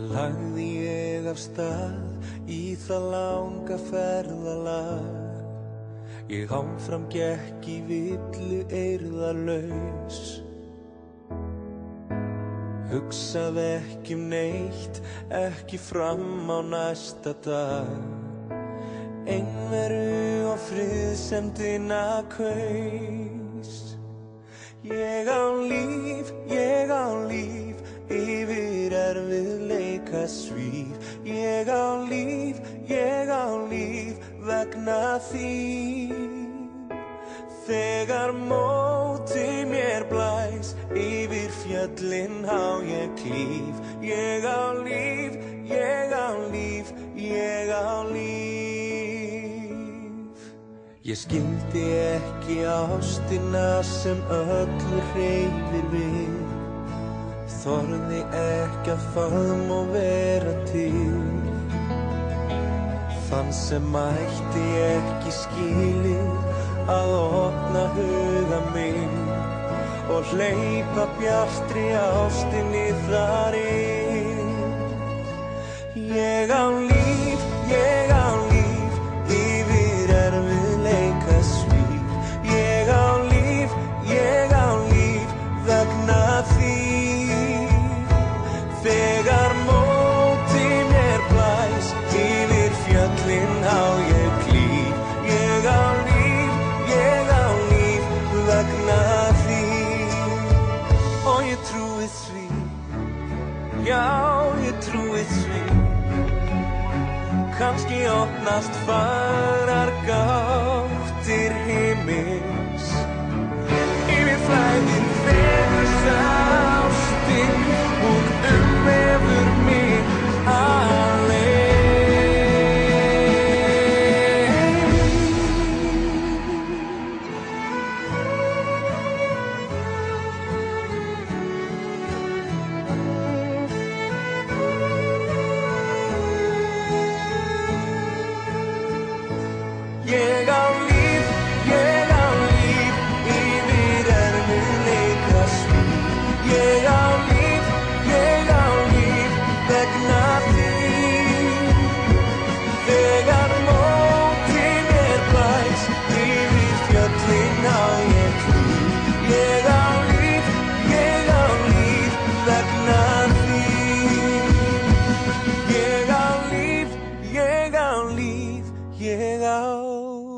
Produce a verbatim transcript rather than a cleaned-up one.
lagði ég af stað í það langa ferðalag. Ég áfram gekk í villu eirðarlaus, hugsaði ekki um neitt, ekki fram á næsta dag. Einveru og friðsemdina kaus. Ég á líf, ég á líf, yfir erfiðleika svíf. Ég á líf, ég á líf, vegna þín. Þegar móti mér blæs, yfir fjöllin á ég klíf. Ég á líf, ég á líf, ég á líf. Ég skildi ekki ástina sem öllu hreyfir við. Þorði ekki að faðma og vera til. Þann sem mætti ekki skilið að opna huga minn og hleypa bjartri ástinni þar inn. Ég á líf, ég á líf, yfir erfiðleika svíf. Ég á líf, ég á líf, vegna þín. Þegar móti mér blæs, yfir fjöllin á ég klíf. Ég á líf, ég á líf, vegna þín. Og ég trúi því, já ég trúi því. Kannski opnast fagrar gáttir himins. Yfir flæðir fegursta ástin, hún umvefur mig alein. Ég á líf, ég á líf, yfir erfiðleika svíf. Ég á líf, ég á líf, vegna þín. Þegar móti mér blæs, yfir fjöllin á ég klíf. Ég á líf, ég á líf, vegna þín. Ég á líf, ég á líf, ég á